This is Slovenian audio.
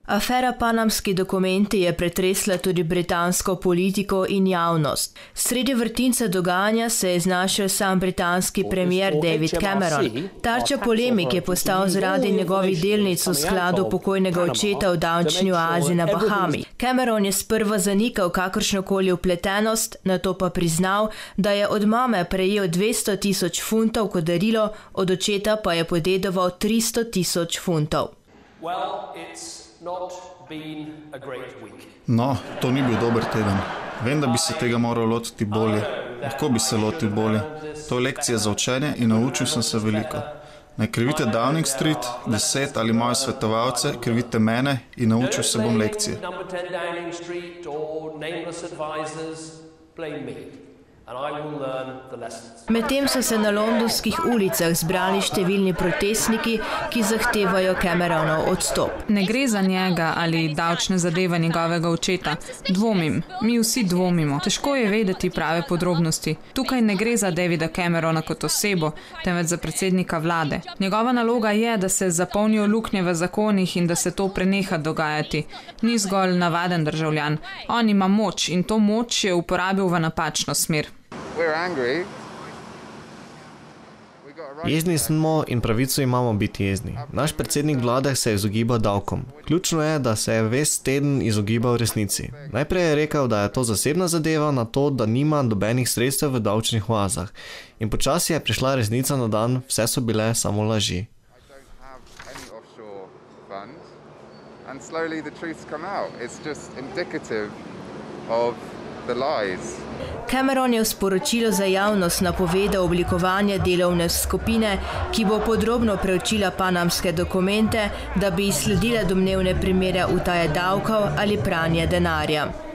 Afera Panamski dokumenti je pretresla tudi britansko politiko in javnost. Sredi vrtinca dogajanja se je znašel sam britanski premier David Cameron. Tarča polemik je postal zaradi njegovih delnic v skladu pokojnega očeta v davčni oazi na Bahami. Cameron je sprva zanikal kakršnokoli vpletenost, nato pa priznal, da je od mame prejel 200.000 funtov kot darilo, od očeta pa je podedoval 300.000 funtov. No, to ni bil dober teden. Vem, da bi se tega moral lotiti bolje. Lahko bi se lotil bolje. To je lekcija za učenje in naučil sem se veliko. Ne krivite Downing Street, 10 ali moje svetovalce, krivite mene in naučil se bom lekcije. Medtem so se na londonskih ulicah zbrali številni protestniki, ki zahtevajo Cameronov odstop. Ne gre za njega ali davčne zadeve njegovega očeta. Dvomim. Mi vsi dvomimo. Težko je vedeti prave podrobnosti. Tukaj ne gre za Davida Camerona kot osebo, temveč za predsednika vlade. Njegova naloga je, da se zapolnijo luknje v zakonih in da se to preneha dogajati. Ni zgolj navaden državljan. On ima moč in to moč je uporabil v napačno smer. Jezni smo in pravico imamo biti jezni. Naš predsednik vlade se je izogibal davkom. Ključno je, da se je ves teden izogibal resnici. Najprej je rekel, da je to zasebna zadeva, na to, da nima nobenih sredstev v davčnih oazah. In počasi je prišla resnica na dan, vse so bile samo laži. Cameron je v sporočilu za javnost napovedal oblikovanje delovne skupine, ki bo podrobno preučila panamske dokumente, da bi izsledila domnevne primere utaje davkov ali pranje denarja.